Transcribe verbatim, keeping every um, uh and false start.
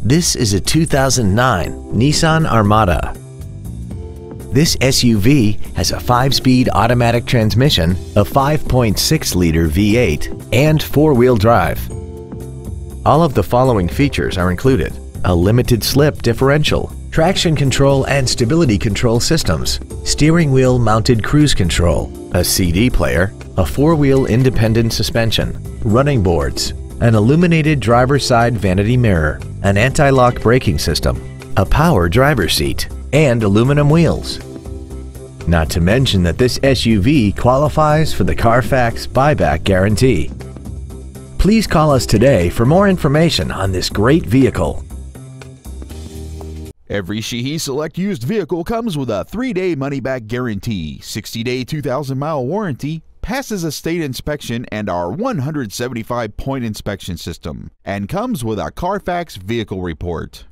This is a two thousand nine Nissan Armada. This S U V has a five-speed automatic transmission, a five point six liter V eight, and four-wheel drive. All of the following features are included: a limited slip differential, traction control and stability control systems, steering wheel mounted cruise control, a C D player, a four-wheel independent suspension, running boards, an illuminated driver's side vanity mirror, an anti-lock braking system, a power driver's seat, and aluminum wheels. Not to mention that this S U V qualifies for the Carfax buyback guarantee. Please call us today for more information on this great vehicle. Every Sheehy Select used vehicle comes with a three day money-back guarantee, sixty day two thousand mile warranty, passes a state inspection and our one hundred seventy-five point inspection system, and comes with a Carfax vehicle report.